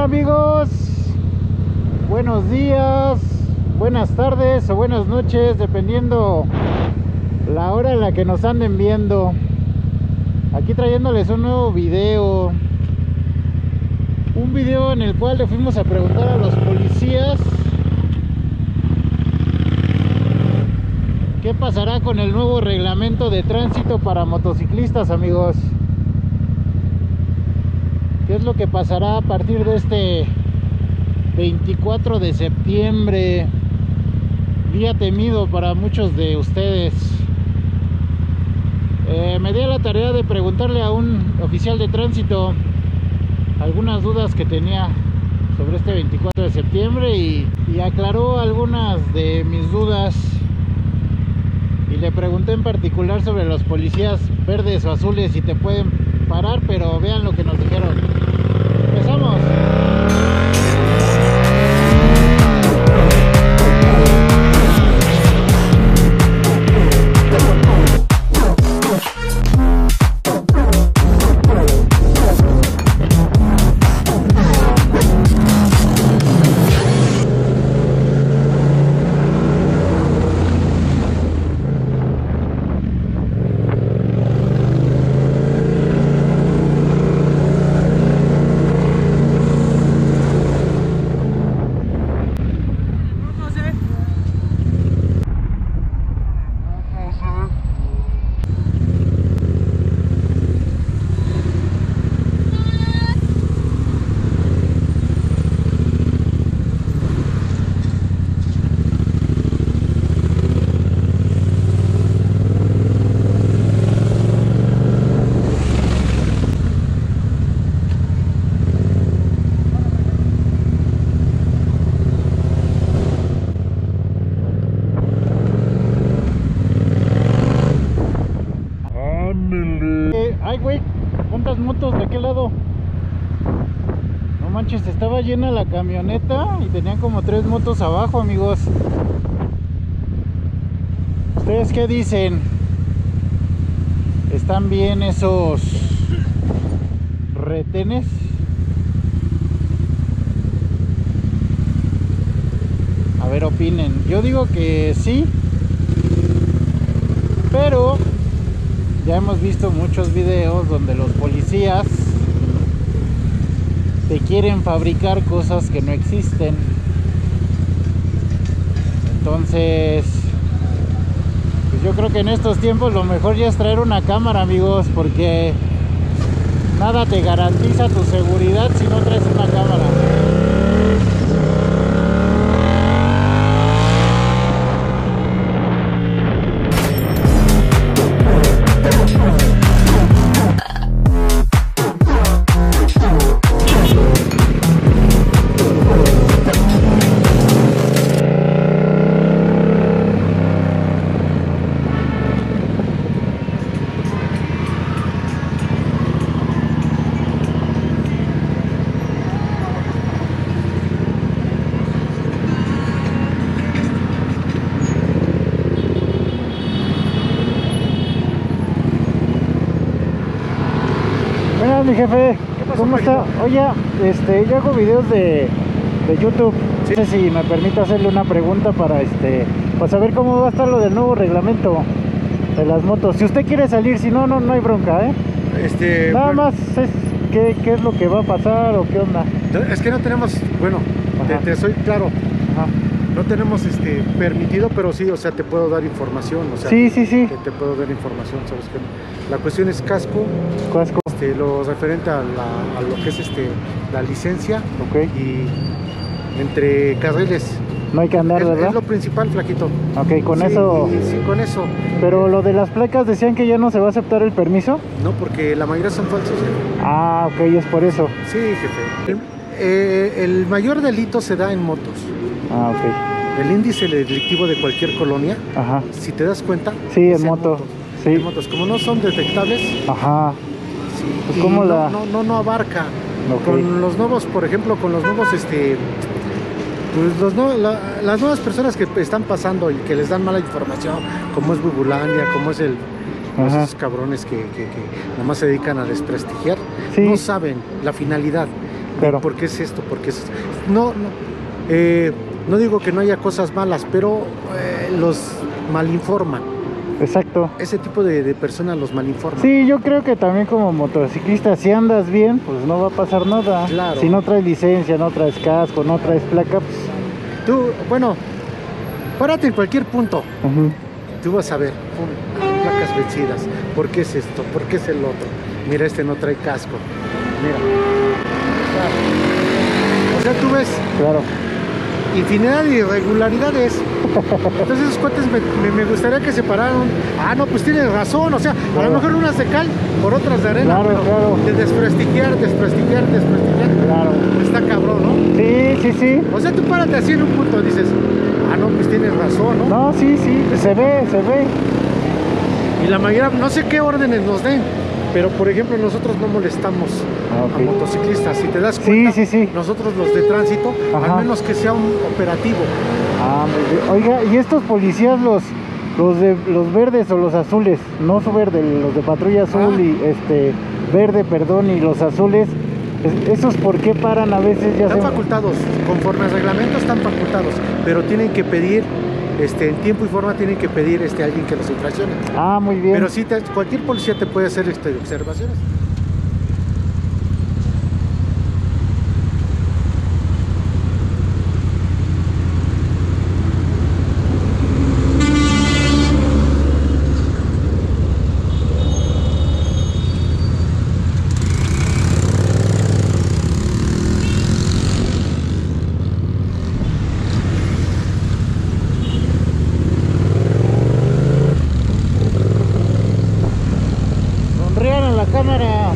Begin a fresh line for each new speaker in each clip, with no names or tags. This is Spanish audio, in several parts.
Hola amigos, buenos días, buenas tardes o buenas noches, dependiendo la hora en la que nos anden viendo. Aquí trayéndoles un nuevo video. Un video en el cual le fuimos a preguntar a los policías qué pasará con el nuevo reglamento de tránsito para motociclistas, amigos. ¿Qué es lo que pasará a partir de este 24 de septiembre? Día temido para muchos de ustedes. Me di a la tarea de preguntarle a un oficial de tránsito algunas dudas que tenía sobre este 24 de septiembre y aclaró algunas de mis dudas. Y le pregunté en particular sobre los policías verdes o azules, si te pueden parar, pero vean lo que nos dijeron. Empezamos. Ay, güey, ¿cuántas motos? ¿De qué lado? No manches, estaba llena la camioneta y tenían como 3 motos abajo, amigos. ¿Ustedes qué dicen? ¿Están bien esos retenes? A ver, opinen. Yo digo que sí, pero ya hemos visto muchos videos donde los policías te quieren fabricar cosas que no existen. Entonces, pues yo creo que en estos tiempos lo mejor ya es traer una cámara, amigos, porque nada te garantiza tu seguridad si no traes una cámara. Mi jefe, ¿cómo está? Oye, yo hago videos de YouTube. Sí. No sé si me permite hacerle una pregunta para saber cómo va a estar lo del nuevo reglamento de las motos. Si usted quiere salir, si no, no hay bronca, ¿eh? Nada más es qué es lo que va a pasar o qué onda.
Es que no tenemos, bueno, te soy claro. Ajá. No tenemos permitido, pero sí, o sea, te puedo dar información, o sea,
sí.
Que te puedo dar información, sabes que la cuestión es casco, lo referente a lo que es la licencia,
okay.
Y entre carriles.
No hay que andar, ¿verdad?
Es lo principal, flaquito.
Ok, con eso.
Sí, con eso.
Pero lo de las placas decían que ya no se va a aceptar el permiso.
No, porque la mayoría son falsos.
Ah, ok, es por eso.
Sí, jefe. El mayor delito se da en motos.
Ah, ok.
El índice delictivo de cualquier colonia,
ajá,
si te das cuenta,
sí, en moto. Sí.
En motos, como no son detectables,
ajá,
sí,
pues como
no abarca. Okay. Con los nuevos, por ejemplo, con los nuevos pues las nuevas personas que están pasando y que les dan mala información, como es Bubulandia, como es esos cabrones que nada más se dedican a desprestigiar, sí, no saben la finalidad. Claro. ¿Por qué es esto? ¿Por qué es esto? No digo que no haya cosas malas, pero los malinforman.
Exacto.
Ese tipo de personas los malinforman.
Sí, yo creo que también como motociclista, si andas bien, pues no va a pasar nada.
Claro.
Si no traes licencia, no traes casco, no traes placa, pues...
Tú, bueno, párate en cualquier punto. Tú vas a ver, placas vencidas. ¿Por qué es esto? ¿Por qué es el otro? Mira, este no trae casco. Mira. O sea, tú ves...
Claro.
Infinidad de irregularidades. Entonces esos cuates me gustaría que se pararan. Ah, no, pues tienes razón. O sea, claro. A lo mejor unas de cal por otras de arena.
Claro,
pero
claro.
De desprestigiar.
Claro.
Está cabrón, ¿no?
Sí.
O sea, tú párate así en un punto y dices, ah, no, pues tienes razón, ¿no?
No, sí, se ve.
Y la mayoría, no sé qué órdenes nos den, pero por ejemplo nosotros no molestamos a motociclistas. Si te das cuenta,
sí.
Nosotros los de tránsito, al menos que sea un operativo.
Ah, oiga, ¿y estos policías los verdes o los azules? No su verde, los de patrulla azul y verde, perdón, y los azules, ¿esos por qué paran a veces?
Están facultados, conforme al reglamento están facultados, pero tienen que pedir en tiempo y forma, tienen que pedir a alguien que los infraccione.
Ah, muy bien.
Pero sí, cualquier policía te puede hacer observaciones.
Cámara.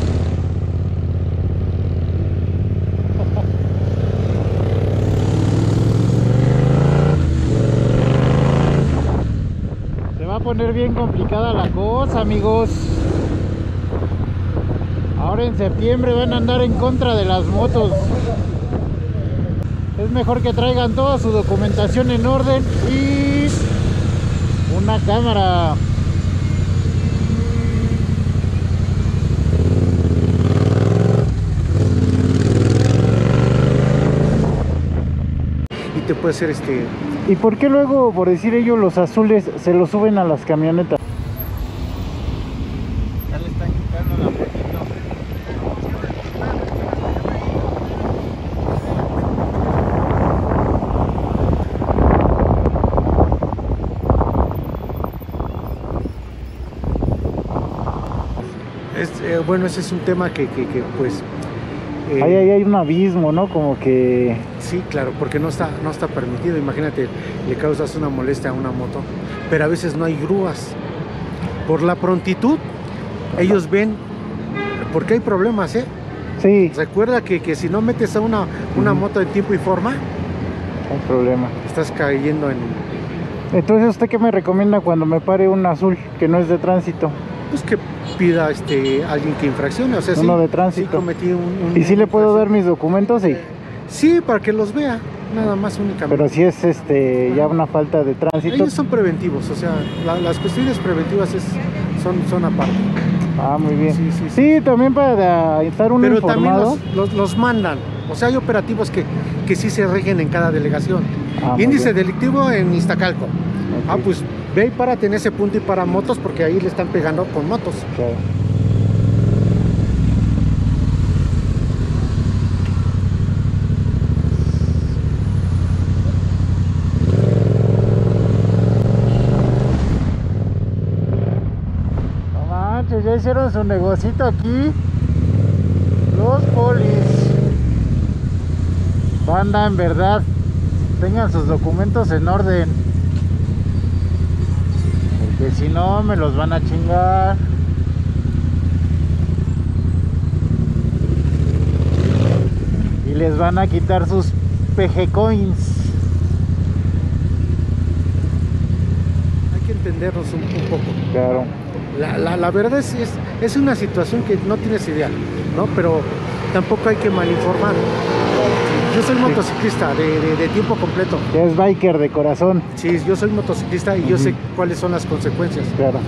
Se va a poner bien complicada la cosa, amigos. Ahora en septiembre van a andar en contra de las motos. Es mejor que traigan toda su documentación en orden y una cámara.
Te puede ser
¿Y por qué luego, por decir ellos, los azules se los suben a las camionetas?
Ya le están quitando la fotito.
Bueno, ese es un tema que pues...
Ahí hay un abismo, ¿no? Como que...
Sí, claro, porque no está permitido. Imagínate, le causas una molestia a una moto, pero a veces no hay grúas. Por la prontitud, ellos ven, porque hay problemas, ¿eh?
Sí.
Recuerda que si no metes a una moto en tiempo y forma,
hay problema.
Estás cayendo en...
Entonces, ¿usted qué me recomienda cuando me pare un azul que no es de tránsito?
Pues que pida alguien que infraccione, o sea,
uno de tránsito.
Sí cometí
¿Y si le puedo dar mis documentos? Sí.
Sí, para que los vea, nada más únicamente.
Pero si es ya una falta de tránsito.
Ellos son preventivos, o sea, las cuestiones preventivas son aparte.
Ah, muy bien.
Sí,
también para estar uno informado.
Pero también los mandan, o sea, hay operativos que sí se rigen en cada delegación. Índice delictivo en Iztacalco. Okay. Pues ve y párate en ese punto y para motos, porque ahí le están pegando con motos.
Claro. No manches, ya hicieron su negocito aquí los polis. Banda, en verdad, tengan sus documentos en orden, que si no me los van a chingar. Y les van a quitar sus PG coins.
Hay que entendernos un poco.
Claro.
La verdad es una situación que no tienes idea, ¿no? Pero tampoco hay que malinformar. Yo soy motociclista de tiempo completo.
Ya es biker de corazón.
Sí, yo soy motociclista y yo sé cuáles son las consecuencias.
Claro.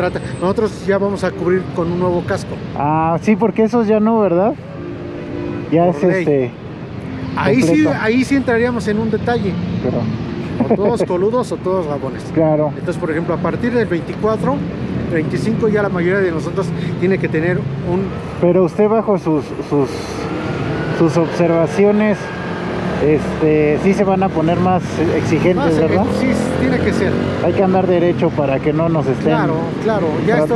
Nosotros ya vamos a cubrir con un nuevo casco.
Ah, sí, porque esos ya no, ¿verdad? ya
por
es
ley. Ahí
completo.
sí entraríamos en un detalle.
Pero,
O todos coludos o todos rabones.
claro,
Entonces, por ejemplo, a partir del 24, 25 ya la mayoría de nosotros tiene que tener un...
pero usted bajo sus observaciones, sí se van a poner más exigentes, ¿verdad?
Sí, tiene que ser.
Hay que andar derecho para que no nos estén...
Claro. Ya esto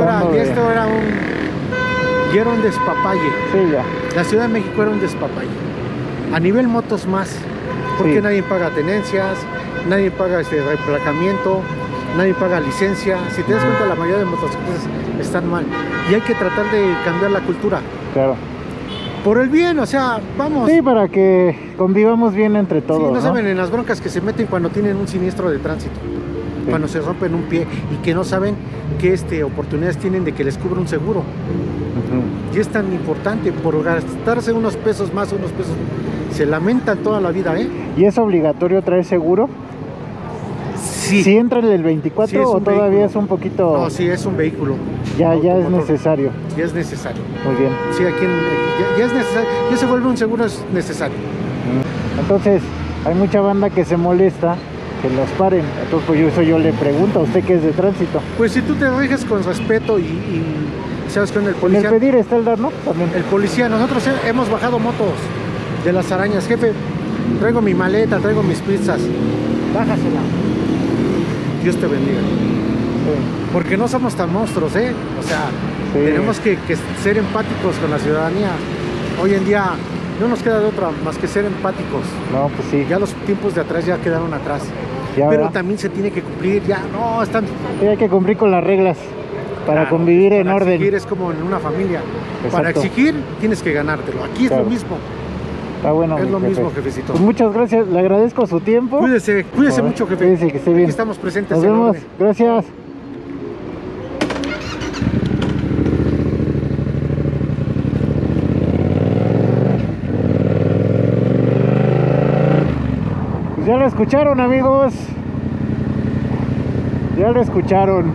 era un despapalle.
Sí, ya.
La Ciudad de México era un despapalle. A nivel motos más. Porque
Sí.
nadie paga tenencias, nadie paga reemplacamiento, nadie paga licencia. Si te das cuenta, la mayoría de motocicletas están mal. Y hay que tratar de cambiar la cultura.
Claro.
Por el bien, o sea, vamos.
Sí, para que convivamos bien entre todos,
Sí, no
¿no?
saben en las broncas que se meten cuando tienen un siniestro de tránsito.
Sí.
Cuando se rompen un pie y que no saben qué oportunidades tienen de que les cubra un seguro.
Ujú.
Y es tan importante, por gastarse unos pesos más, unos pesos, se lamentan toda la vida, ¿eh?
¿Y es obligatorio traer seguro?
Sí.
¿Sí entra en el 24
Sí, es
o
un
todavía
vehículo.
es un poquito...?
No, sí, es un vehículo.
ya es
automotor.
necesario.
Ya es necesario.
Muy bien.
Sí, aquí ya es necesario. Ya se vuelve un seguro, es necesario.
Entonces, hay mucha banda que se molesta que los paren. Entonces, pues yo le pregunto a usted que es de tránsito.
Pues si tú te riges con respeto y sabes que el
En el
policía...
pedir está el dar, ¿no? También.
El policía, nosotros hemos bajado motos de las arañas. Jefe, traigo mi maleta, traigo mis pizzas. Bájasela. Dios te bendiga.
Sí.
Porque no somos tan monstruos, ¿eh? O sea,
Sí.
tenemos que ser empáticos con la ciudadanía. Hoy en día no nos queda de otra más que ser empáticos.
No, pues sí.
Ya los tiempos de atrás ya quedaron atrás.
Ya,
Pero
¿verdad?
también se tiene que cumplir, ya no, están...
Sí, hay que cumplir con las reglas para
Claro,
convivir en
para
orden.
exigir es como en una familia. Para
Exacto.
exigir tienes que ganártelo. Aquí es
Claro.
lo mismo.
Está bueno,
Es
mi
lo
jefe.
mismo, jefecito.
Pues muchas gracias, le agradezco su tiempo.
Cuídese
Ahora,
mucho, jefe.
cuídese, que esté bien.
Aquí estamos presentes.
Nos
en
vemos,
orden.
gracias. Pues ya lo escucharon, amigos. Ya lo escucharon.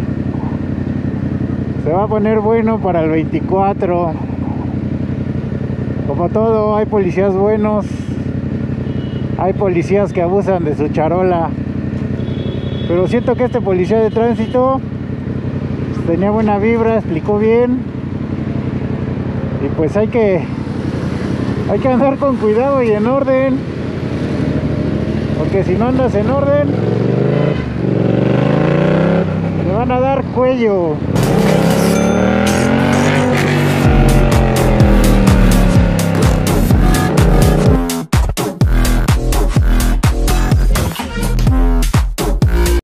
Se va a poner bueno para el 24. Como todo, hay policías buenos. Hay policías que abusan de su charola. Pero siento que este policía de tránsito pues, tenía buena vibra, explicó bien. Y pues hay que andar con cuidado y en orden. Porque si no andas en orden, te van a dar cuello.